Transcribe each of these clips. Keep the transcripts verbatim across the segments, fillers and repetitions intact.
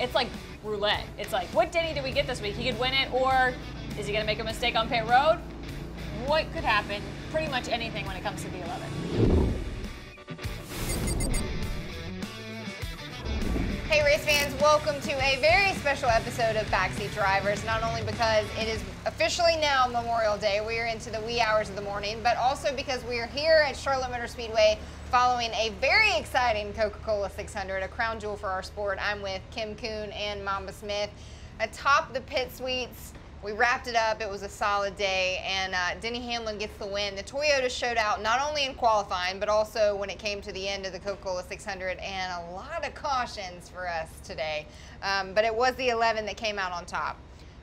it's like roulette. It's like, what Denny did we get this week? He could win it, or is he going to make a mistake on pit road? What could happen? Pretty much anything when it comes to the eleven. Hey race fans, welcome to a very special episode of Backseat Drivers, not only because it is officially now Memorial Day, we are into the wee hours of the morning, but also because we are here at Charlotte Motor Speedway following a very exciting Coca-Cola six hundred, a crown jewel for our sport. I'm with Kim Kuhn and Mamba Smith. Atop the pit suites, we wrapped it up. It was a solid day, and uh, Denny Hamlin gets the win. The Toyota showed out not only in qualifying, but also when it came to the end of the Coca-Cola six hundred, and a lot of cautions for us today. Um, but it was the eleven that came out on top.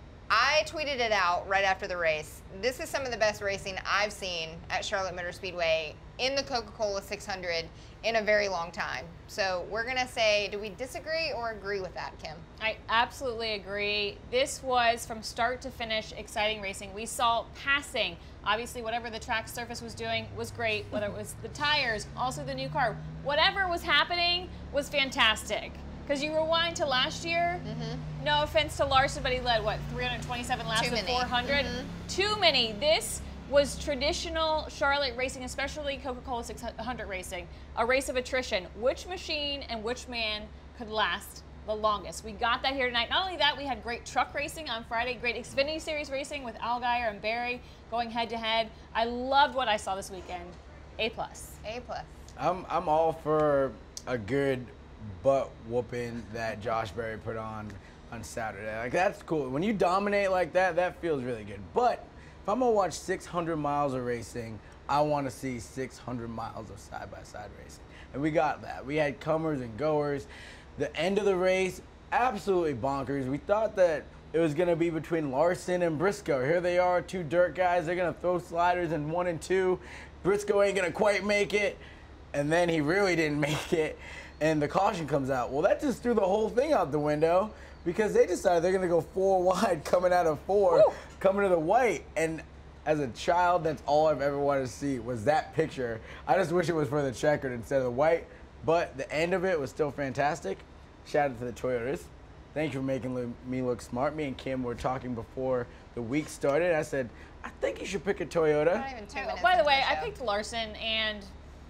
I tweeted it out right after the race. This is some of the best racing I've seen at Charlotte Motor Speedway in the Coca-Cola six hundred in a very long time. So we're gonna say, do we disagree or agree with that, Kim? I absolutely agree. This was, from start to finish, exciting racing. We saw passing. Obviously, whatever the track surface was doing was great, whether it was the tires, also the new car. Whatever was happening was fantastic. Because you rewind to last year, mm-hmm. no offense to Larson, but he led, what, three hundred twenty-seven laps Too of many. four hundred? Mm-hmm. Too many. This was traditional Charlotte racing, especially Coca-Cola six hundred racing, a race of attrition. Which machine and which man could last the longest? We got that here tonight. Not only that, we had great truck racing on Friday, great Xfinity Series racing with Allgaier and Barry going head to head. I loved what I saw this weekend. A plus. A plus. I'm, I'm all for a good butt whooping that Josh Berry put on on Saturday. Like, that's cool. When you dominate like that, that feels really good. But if I'm gonna watch six hundred miles of racing, I want to see six hundred miles of side-by-side racing. And we got that. We had comers and goers. The end of the race, absolutely bonkers. We thought that it was gonna be between Larson and Briscoe. Here they are, two dirt guys. They're gonna throw sliders in one and two. Briscoe ain't gonna quite make it. And then he really didn't make it. And the caution comes out. Well, that just threw the whole thing out the window because they decided they're going to go four wide coming out of four, Woo! coming to the white. And as a child, that's all I've ever wanted to see was that picture. I just wish it was for the checkered instead of the white. But the end of it was still fantastic. Shout out to the Toyotas. Thank you for making lo- me look smart. Me and Kim were talking before the week started. I said, I think you should pick a Toyota. Not even two minutes By the into way, the I show. picked Larson, and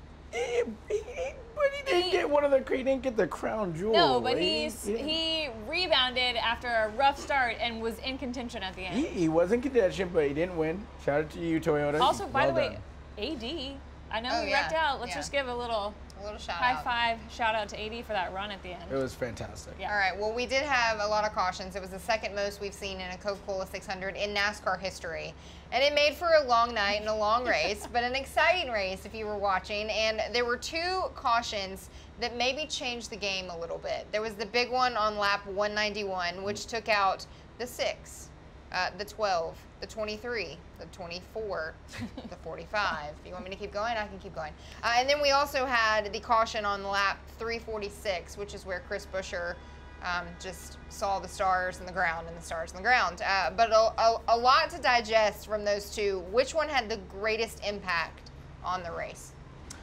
He, he, he, but he didn't He- get one of the he didn't get the crown jewel. no, but He- he's he, he rebounded after a rough start and was in contention at the end. he, he was in contention, but he didn't win. Shout out to you, Toyota. Also, by Well the way, done. A D, I know Oh, we yeah, wrecked out. Let's yeah. just give a little A little shout high out. five shout out to A D for that run at the end. It was fantastic. Yeah. All right, well, we did have a lot of cautions. It was the second most we've seen in a Coca-Cola six hundred in NASCAR history. And it made for a long night and a long race, but an exciting race if you were watching. And there were two cautions that maybe changed the game a little bit. There was the big one on lap one ninety-one, which took out the six, uh, the twelve, the twenty-three, the twenty-four, the forty-five. If you want me to keep going, I can keep going. Uh, and then we also had the caution on lap three forty-six, which is where Chris Buescher um, just saw the stars in the ground and the stars in the ground. Uh, but a, a, a lot to digest from those two. Which one had the greatest impact on the race?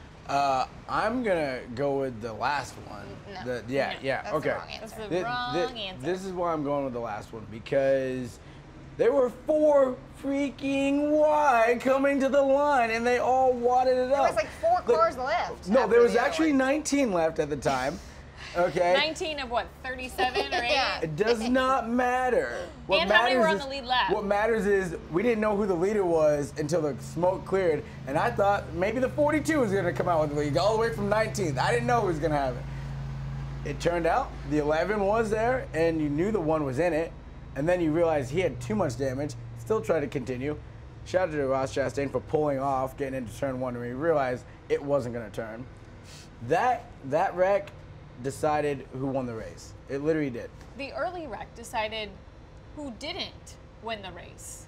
Uh, I'm gonna go with the last one. No. The, yeah, No, yeah, that's the okay. wrong answer. That's the Thi- wrong thi- answer. This is why I'm going with the last one because there were four freaking wide coming to the line and they all wadded it There up. was like four Look, cars left. No, after there was the other actually one. nineteen left at the time. Okay. nineteen of what, thirty-seven or eight? Yeah. It does not matter. What And how many were on is- the lead lap? What matters is we didn't know who the leader was until the smoke cleared, and I thought maybe the forty-two was going to come out with the lead, all the way from nineteenth. I didn't know who was going to have it. It turned out the eleven was there, and you knew the one was in it, and then you realized he had too much damage, still tried to continue. Shout out to Ross Chastain for pulling off, getting into turn one, and we realized it wasn't going to turn. That, that wreck decided who won the race. It literally did. The early wreck decided who didn't win the race.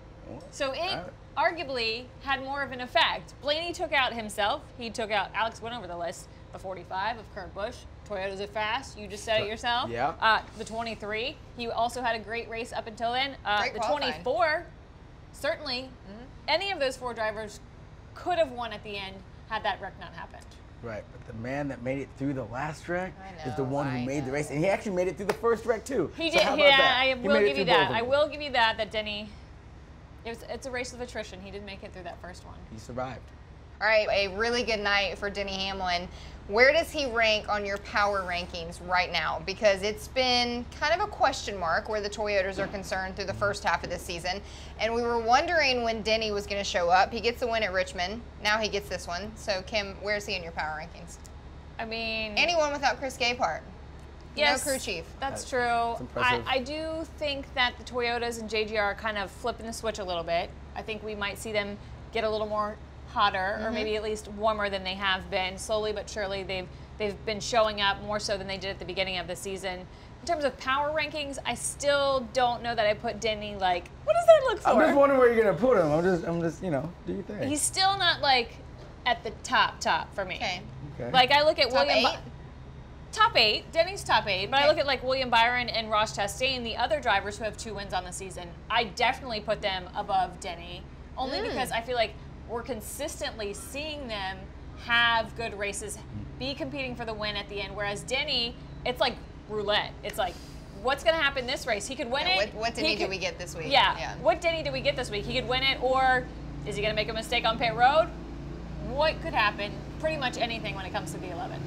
So it I- arguably had more of an effect. Blaney took out himself. He took out, Alex went over the list, the forty-five of Kurt Busch. Toyotas are fast. You just said it yourself. Yeah. Uh, the twenty-three. He also had a great race up until then. Uh, Great the qualifying. twenty-four, certainly, any of those four drivers could have won at the end had that wreck not happened. Right, but the man that made it through the last wreck I is the know, one who I made the know. race, and he actually made it through the first wreck too. He So did. how about Yeah, that? I He will made it give you through both that. of I them. will give you that. That Denny. It was, it's a race of attrition. He did make it through that first one. He survived. All right, a really good night for Denny Hamlin. Where does he rank on your power rankings right now? Because it's been kind of a question mark where the Toyotas are concerned through the first half of the season. And we were wondering when Denny was going to show up. He gets the win at Richmond. Now he gets this one. So, Kim, where's he in your power rankings? I mean, Anyone without Chris Gaypart. yes, No crew chief. That's That's- true. that's I, impressive. I do think that the Toyotas and J G R are kind of flipping the switch a little bit. I think we might see them get a little more hotter, or maybe at least warmer than they have been. Slowly but surely, they've they've been showing up more so than they did at the beginning of the season. In terms of power rankings, I still don't know that I put Denny like. What does that look for? I'm just wondering where you're gonna put him. I'm just, I'm just, you know, do your thing. He's still not like at the top top for me. Okay. Okay. Like I look at Top William. By- eight? Top eight. Denny's top eight. But I Okay. look at like William Byron and Ross Chastain, the other drivers who have two wins on the season. I definitely put them above Denny, only Mm. because I feel like we're consistently seeing them have good races, be competing for the win at the end. Whereas Denny, it's like roulette. It's like, what's going to happen this race? He could win Yeah, it. what what Denny He do could- we get this week? Yeah. yeah. What Denny did we get this week? He could win it, or is he going to make a mistake on pit road? What could happen? Pretty much anything when it comes to V eleven.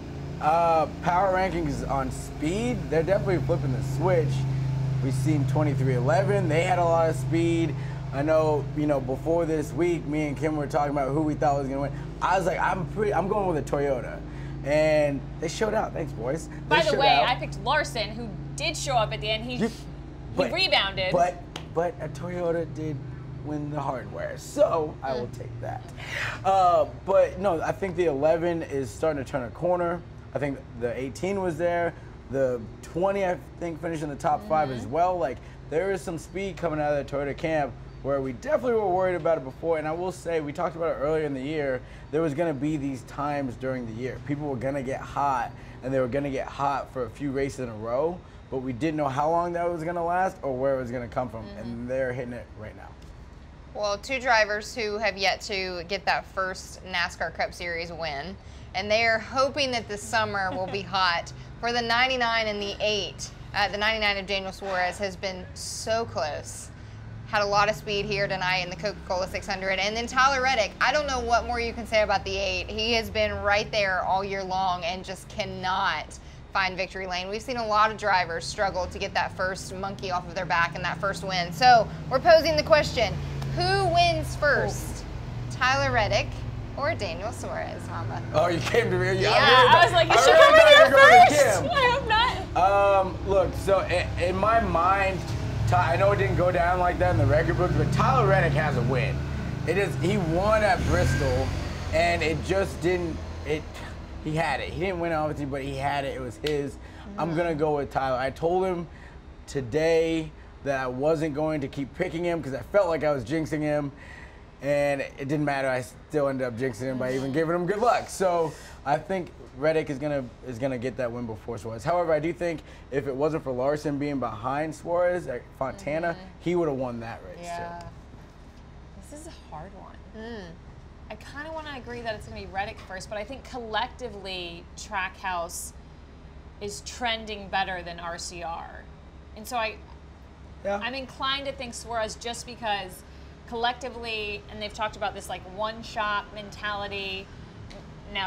Uh, power rankings on speed, they're definitely flipping the switch. We've seen twenty-three eleven, they had a lot of speed. I know, you know, before this week, me and Kim were talking about who we thought was gonna win. I was like, I'm pretty, I'm going with a Toyota. And they showed out, thanks boys. They By the showed way, out. I picked Larson, who did show up at the end. He, You- he rebounded. But, but a Toyota did win the hardware, so I will take that. Uh, but no, I think the eleven is starting to turn a corner. I think the eighteen was there. The twenty, I think, finished in the top five as well. Like, there is some speed coming out of the Toyota camp where we definitely were worried about it before. And I will say, we talked about it earlier in the year, there was going to be these times during the year. People were going to get hot, and they were going to get hot for a few races in a row, but we didn't know how long that was going to last or where it was going to come from. And they're hitting it right now. Well, two drivers who have yet to get that first NASCAR Cup Series win, and they are hoping that the summer will be hot. For the ninety-nine and the eight, uh, the ninety-nine of Daniel Suarez has been so close. Had a lot of speed here tonight in the Coca-Cola six hundred. And then Tyler Reddick, I don't know what more you can say about the eight. He has been right there all year long and just cannot find victory lane. We've seen a lot of drivers struggle to get that first monkey off of their back and that first win. So we're posing the question, who wins first? Tyler Reddick or Daniel Suarez, Mama? Oh, you came to me. yeah, I, really I was like, you I should really come in thought here you were going to first. Kim. I hope not. Um, look, so in, in my mind, Ty, I know it didn't go down like that in the record books, but Tyler Reddick has a win. It is he won at Bristol, and it just didn't. It he had it. He didn't win obviously, but he had it. It was his. I'm gonna go with Tyler. I told him today that I wasn't going to keep picking him because I felt like I was jinxing him, and it didn't matter. I still ended up jinxing him by even giving him good luck. So I think Reddick is gonna is gonna get that win before Suarez. However, I do think if it wasn't for Larson being behind Suarez at Fontana, he would have won that race Yeah. too. This is a hard one. I kind of want to agree that it's going to be Reddick first, but I think collectively Trackhouse is trending better than R C R. And so I, Yeah. I'm inclined to think Suarez just because collectively, and they've talked about this like one-shot mentality. Now,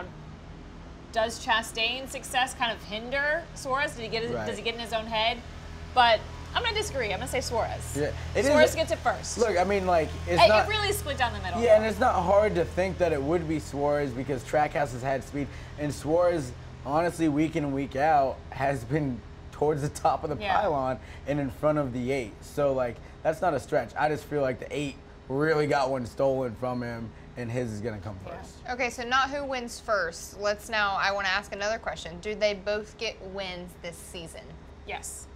does Chastain's success kind of hinder Suarez? Did he get his, Right. Does he get in his own head? But I'm going to disagree. I'm going to say Suarez. Yeah, it is- Suarez gets it first. Look, I mean, like it's it, not. it really split down the middle. Yeah, and it's not hard to think that it would be Suarez because Trackhouse has had speed, and Suarez, honestly, week in and week out, has been towards the top of the Yeah. pylon and in front of the eight. So, like, that's not a stretch. I just feel like the eight really got one stolen from him, and his is going to come Yeah. first. Okay, so not who wins first. Let's now, I want to ask another question. Do they both get wins this season? Yes.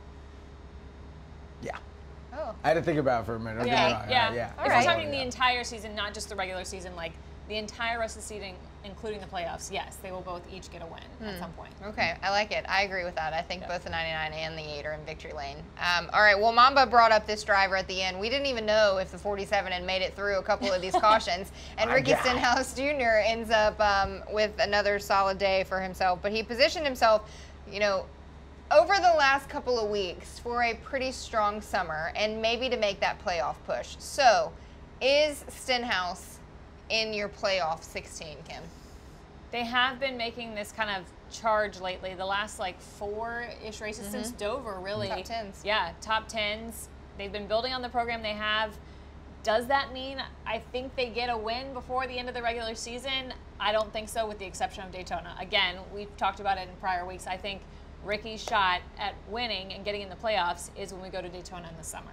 Yeah. Oh. I had to think about it for a minute. Yeah, Okay, all right, yeah. yeah. All If right. we're talking the entire season, not just the regular season, like the entire rest of the season, including the playoffs, yes, they will both each get a win Hmm. at some point. Okay, I like it. I agree with that. I think Yep. both the ninety-nine and the eight are in victory lane. Um, all right, well, Mamba brought up this driver at the end. We didn't even know if the forty-seven had made it through a couple of these cautions. And My Ricky guy. Stenhouse Junior ends up um, with another solid day for himself. But he positioned himself, you know, over the last couple of weeks for a pretty strong summer and maybe to make that playoff push. So, is Stenhouse in your playoff sixteen, Kim? They have been making this kind of charge lately. The last like four-ish races Mm-hmm. since Dover, really. Top tens. Yeah, top tens. They've been building on the program they have. Does that mean I think they get a win before the end of the regular season? I don't think so, with the exception of Daytona. Again, we've talked about it in prior weeks. I think Ricky's shot at winning and getting in the playoffs is when we go to Daytona in the summer.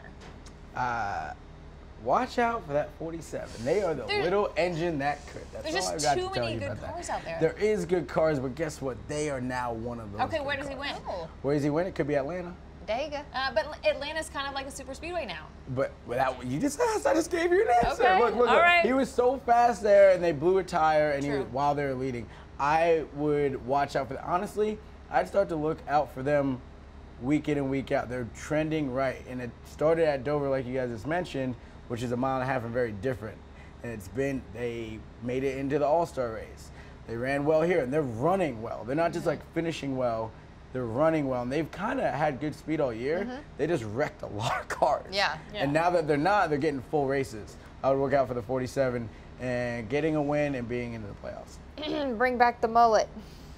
Uh, watch out for that forty-seven. They are the There- little engine that could. That's There's all just I've got too to tell many you good about that. cars out there. There is good cars, but guess what? They are now one of those. Okay, good where does he cars. win? Oh, Where does he win? It could be Atlanta. Dega. Uh, but Atlanta's kind of like a super speedway now. But without you just asked, I just gave you an answer. Okay, Look, look, all look. right. He was so fast there, and they blew a tire, and he True. was, while they were leading. I would watch out for. Honestly, I'd start to look out for them week in and week out. They're trending right, and it started at Dover, like you guys just mentioned, which is a mile and a half and very different. And it's been they made it into the All-Star race. They ran well here, and they're running well. They're not just like finishing well. They're running well, and they've kind of had good speed all year. They just wrecked a lot of cars. Yeah. Yeah. And now that they're not, they're getting full races. I would look out for the forty-seven and getting a win and being into the playoffs. Bring back the mullet.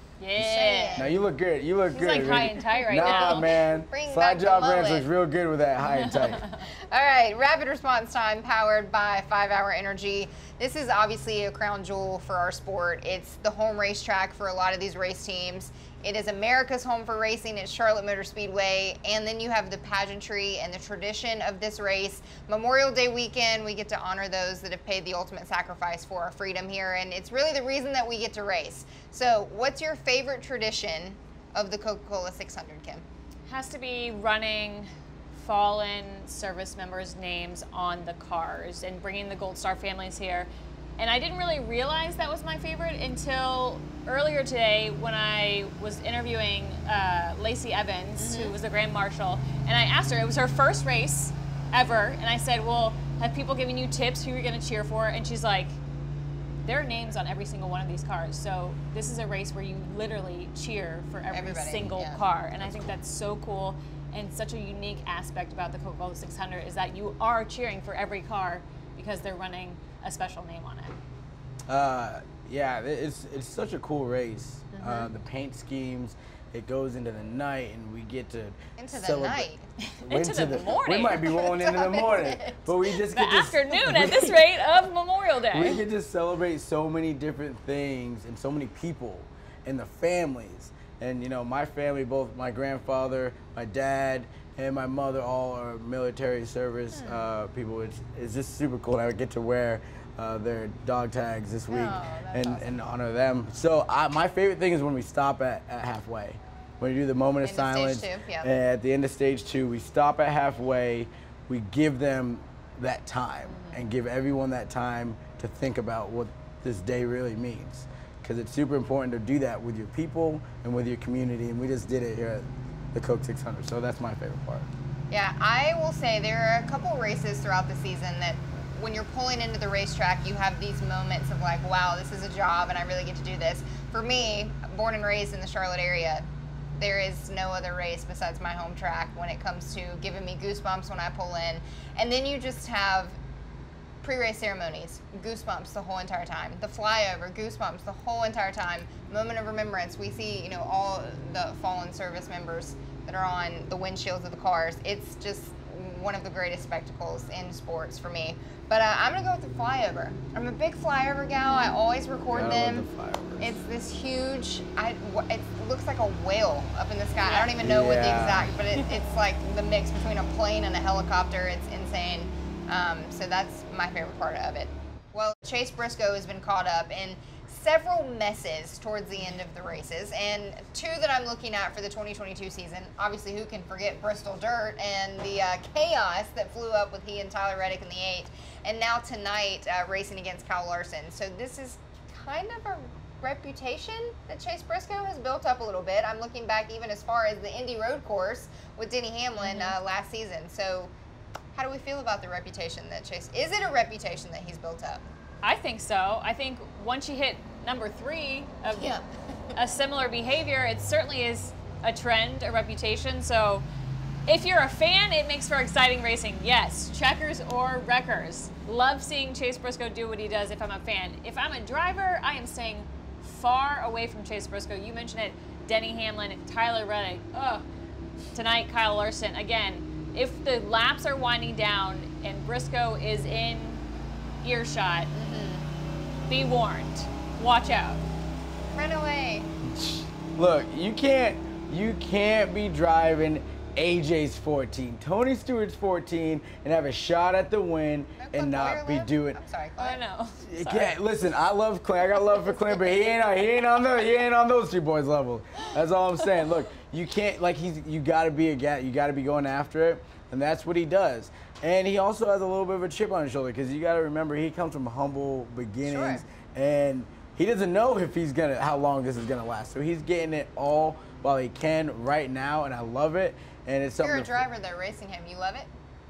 Yeah. Now you look good. You look He's good. like high Ricky. and tight right nah, now. man. Bring back Slide the job ranch mullet. looks real good with that high and tight. All right, rapid response time powered by five hour Energy. This is obviously a crown jewel for our sport. It's the home racetrack for a lot of these race teams. It is America's home for racing at Charlotte Motor Speedway. And then you have the pageantry and the tradition of this race. Memorial Day weekend, we get to honor those that have paid the ultimate sacrifice for our freedom here. And it's really the reason that we get to race. So what's your favorite tradition of the Coca-Cola six hundred, Kim? Has to be running fallen service members' names on the cars and bringing the Gold Star families here. And I didn't really realize that was my favorite until earlier today when I was interviewing uh, Lacey Evans, who was the Grand Marshal, and I asked her, it was her first race ever, and I said, well, have people given you tips who you're going to cheer for? And she's like, there are names on every single one of these cars. So this is a race where you literally cheer for every Everybody, single yeah. car. And I think that's so cool and such a unique aspect about the Coca-Cola six hundred is that you are cheering for every car because they're running a special name on it. Uh, yeah, it's it's such a cool race. Mm-hmm. Uh, the paint schemes, it goes into the night, and we get to Into the celebrate- night. Into the morning. We might be rolling into the What time is morning, it? but we just The get to afternoon at this rate of Memorial We Day. get to celebrate so many different things and so many people and the families. And you know, my family, both my grandfather, my dad, and my mother, all are military service uh, people, which is just super cool. And I would get to wear uh, their dog tags this week Oh, that's and, awesome. and honor them. So I, my favorite thing is when we stop at, at halfway. When we do the moment of End of stage silence. two, yeah. And at the end of stage two, we stop at halfway. We give them that time Mm-hmm. and give everyone that time to think about what this day really means. Because it's super important to do that with your people and with your community. And we just did it here at the Coke six hundred. So that's my favorite part. Yeah, I will say there are a couple races throughout the season that when you're pulling into the racetrack, you have these moments of like, wow, this is a job and I really get to do this. For me, born and raised in the Charlotte area, there is no other race besides my home track when it comes to giving me goosebumps when I pull in. And then you just have pre-race ceremonies, goosebumps the whole entire time. The flyover, goosebumps the whole entire time. Moment of remembrance, we see, you know, all the fallen service members that are on the windshields of the cars. It's just one of the greatest spectacles in sports for me. But uh, I'm gonna go with the flyover. I'm a big flyover gal. I always record I love them. the fireworks. It's this huge, I, wh- it looks like a whale up in the sky. I don't even know what the Yeah. exact, but it, it's like the mix between a plane and a helicopter. It's insane. Um, so that's my favorite part of it. Well, Chase Briscoe has been caught up in several messes towards the end of the races, and two that I'm looking at for the twenty twenty-two season. Obviously, who can forget Bristol Dirt and the uh, chaos that flew up with he and Tyler Reddick in the eight, and now tonight uh, racing against Kyle Larson. So this is kind of a reputation that Chase Briscoe has built up a little bit. I'm looking back even as far as the Indy Road Course with Denny Hamlin mm-hmm. uh, last season. So how do we feel about the reputation that Chase, is it a reputation that he's built up? I think so. I think once you hit number three of yeah. a similar behavior, it certainly is a trend, a reputation. So if you're a fan, it makes for exciting racing. Yes, checkers or wreckers. Love seeing Chase Briscoe do what he does if I'm a fan. If I'm a driver, I am staying far away from Chase Briscoe. You mentioned it, Denny Hamlin, Tyler Reddick. Ugh. Tonight, Kyle Larson. Again, if the laps are winding down and Briscoe is in earshot, mm-hmm. be warned. Watch out. Run away. Look, you can't, you can't be driving A J's fourteen, Tony Stewart's fourteen, and have a shot at the win no, and not be live? doing. I'm sorry, I know. Yeah, listen, I love Clint. I got love for Clint, but he ain't on, he ain't on the he ain't on those two boys level. That's all I'm saying. Look, you can't like he's you got to be a guy. You got to be going after it, and that's what he does. And he also has a little bit of a chip on his shoulder because you got to remember he comes from humble beginnings, sure. and he doesn't know if he's gonna how long this is gonna last. So he's getting it all while he can right now, and I love it. And it's something. You're a driver though, racing him. You love it?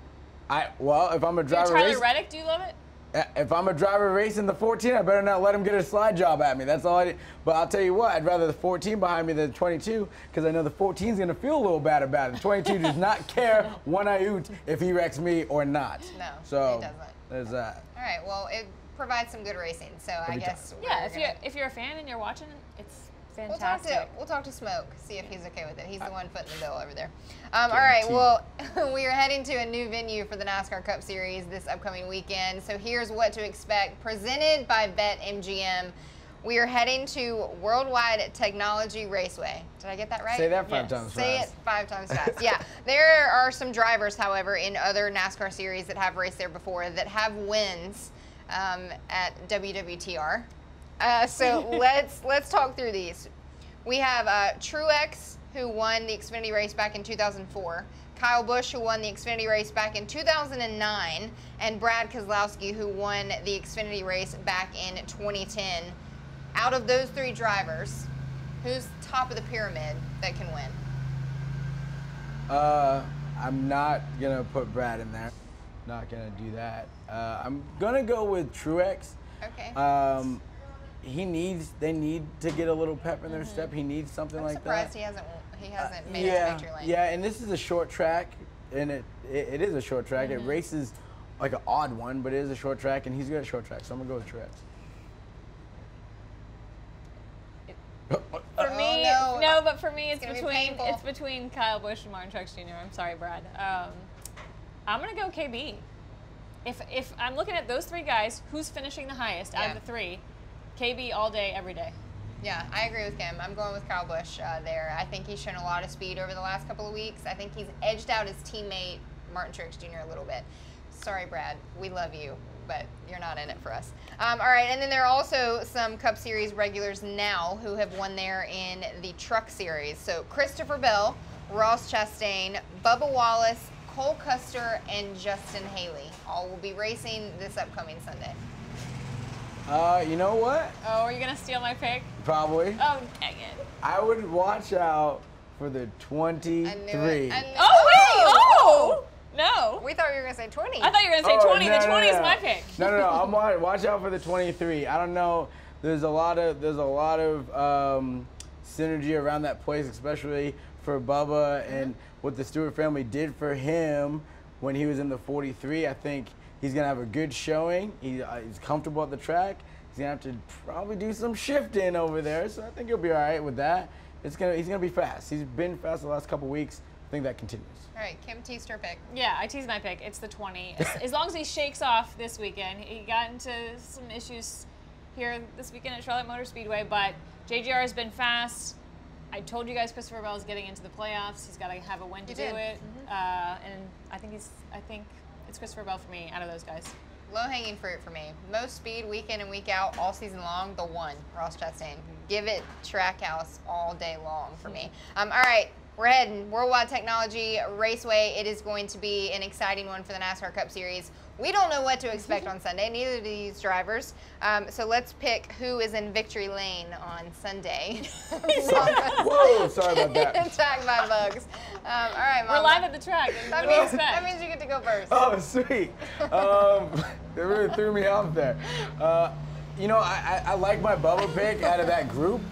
I well, if I'm a driver, You're Tyler race, Reddick, do you love it? if I'm a driver racing the fourteen, I better not let him get a slide job at me. That's all I did. But I'll tell you what, I'd rather the fourteen behind me than the twenty-two because I know the fourteen is going to feel a little bad about it. The twenty-two does not care one iota if he wrecks me or not. No, so it doesn't. There's that. All right, well, it provides some good racing, so Every I guess. Yeah, if gonna... you're if you're a fan and you're watching, it's We'll fantastic. talk to we'll talk to Smoke, see if he's okay with it. He's the one footing the bill over there. Um, all right, well, we are heading to a new venue for the NASCAR Cup Series this upcoming weekend. So here's what to expect. Presented by BetMGM, we are heading to Worldwide Technology Raceway. Did I get that right? Say that five Yes. times Say fast. it five times fast. Yeah, there are some drivers, however, in other NASCAR series that have raced there before that have wins um, at W W T R. Uh, so let's let's talk through these. We have uh, Truex, who won the Xfinity race back in two thousand four, Kyle Busch, who won the Xfinity race back in two thousand nine, and Brad Keselowski, who won the Xfinity race back in twenty ten. Out of those three drivers, who's top of the pyramid that can win? Uh, I'm not gonna put Brad in there. Not gonna do that. Uh, I'm gonna go with Truex. Okay. Um, he needs. They need to get a little pep in their mm-hmm. step. He needs something I'm like surprised that. he hasn't. He hasn't uh, made yeah, it to victory lane. Yeah, and this is a short track, and it it, it is a short track. Mm-hmm. It races like an odd one, but it is a short track, and he's good at short track. So I'm gonna go with Truex. For me, oh, no. no, but for me, it's, it's between be it's between Kyle Busch and Martin Truex Junior I'm sorry, Brad. Um, I'm gonna go K B. If if I'm looking at those three guys, who's finishing the highest yeah. out of the three? K B all day, every day. Yeah, I agree with Kim. I'm going with Kyle Busch uh, there. I think he's shown a lot of speed over the last couple of weeks. I think he's edged out his teammate Martin Truex Junior a little bit. Sorry, Brad. We love you, but you're not in it for us. Um, all right, and then there are also some Cup Series regulars now who have won there in the Truck Series. So Christopher Bell, Ross Chastain, Bubba Wallace, Cole Custer, and Justin Haley all will be racing this upcoming Sunday. Uh, you know what? Oh, are you gonna steal my pick? Probably. Oh, dang it. I would watch out for the twenty-three. I knew it. I knew Oh, wait! Oh! No. We thought you were going to say twenty. I thought you were gonna say Oh, twenty. no, the no, twenty is no. my pick. No, no, no. I'm watch, watch out for the twenty-three. I don't know. There's a lot of there's a lot of um, synergy around that place, especially for Bubba and what the Stewart family did for him when he was in the forty-three. I think he's gonna have a good showing. He, uh, he's comfortable at the track. He's gonna have to probably do some shifting over there, so I think he'll be all right with that. It's gonna he's gonna be fast. He's been fast the last couple weeks. I think that continues. All right, Kim teased her pick. Yeah, I teased my pick. It's the twenty. As, as long as he shakes off this weekend. He got into some issues here this weekend at Charlotte Motor Speedway, but J G R has been fast. I told you guys Christopher Bell is getting into the playoffs. He's got to have a win to You do did. it, Mm-hmm. uh, and I think he's. I think it's Christopher Bell for me out of those guys. Low-hanging fruit for me. Most speed week in and week out, all season long, the one, Ross Chastain. Give it Trackhouse all day long for me. Um, all right, we're heading Worldwide Technology Raceway. It is going to be an exciting one for the NASCAR Cup Series. We don't know what to expect on Sunday, neither do these drivers. Um, so let's pick who is in victory lane on Sunday. Whoa, sorry about that. Attacked by bugs. Um, all right, Mama. We're live at the track. That What do you means, expect? that means you get to go first. Oh, sweet. Um, they really threw me off there. Uh, you know, I, I, I like my Bubba pick out of that group.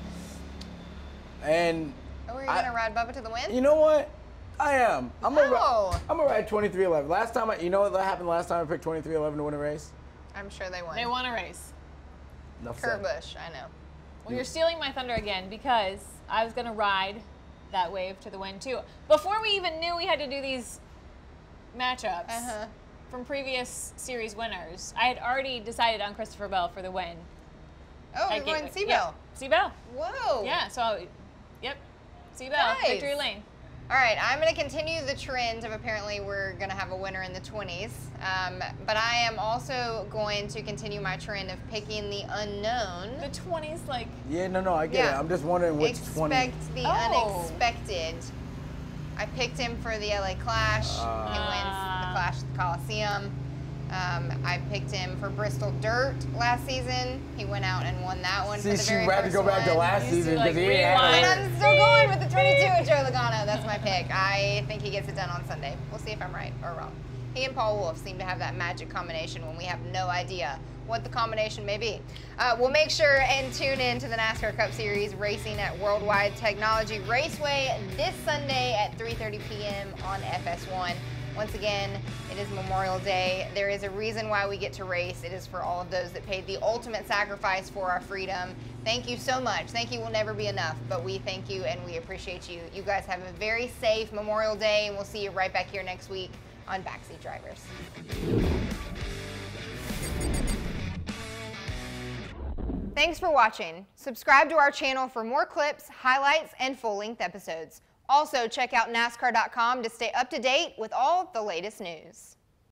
And Oh, are you going to ride Bubba to the win? you know what? I am. I'm gonna, Oh. ride, I'm gonna ride twenty-three eleven. Last time, I, you know what happened last time I picked twenty-three eleven to win a race? I'm sure they won. They won a race. Enough Kurt said. Busch, I know. Well, you're stealing my thunder again because I was going to ride that wave to the win too. Before we even knew we had to do these matchups Uh-huh. from previous series winners, I had already decided on Christopher Bell for the win. Oh, at you're going Gateway. Seabell. Yeah, Seabell. Whoa. Yeah, so, yep, Seabell, Nice. victory lane. All right, I'm going to continue the trend of apparently we're going to have a winner in the twenties. Um, but I am also going to continue my trend of picking the unknown. The twenties, like, Yeah, no, no, I get Yeah. it. I'm just wondering which Expect twenty. the Oh. unexpected. I picked him for the L A Clash. Ah. he wins the Clash at the Coliseum. Um, I picked him for Bristol Dirt last season. He went out and won that one See, for the she very had to first go back to one. last Used to, season like, because he didn't have rewind. And it. I'm still going with the twenty-two with Joe Logano. That's my pick. I think he gets it done on Sunday. We'll see if I'm right or wrong. He and Paul Wolfe seem to have that magic combination when we have no idea what the combination may be. Uh, we'll make sure and tune in to the NASCAR Cup Series racing at Worldwide Technology Raceway this Sunday at three thirty p m on F S one. Once again, it is Memorial Day. There is a reason why we get to race. It is for all of those that paid the ultimate sacrifice for our freedom. Thank you so much. Thank you will never be enough, but we thank you and we appreciate you. You guys have a very safe Memorial Day, and we'll see you right back here next week on Backseat Drivers. Thanks for watching. Subscribe to our channel for more clips, highlights, and full-length episodes. Also, check out NASCAR dot com to stay up to date with all the latest news.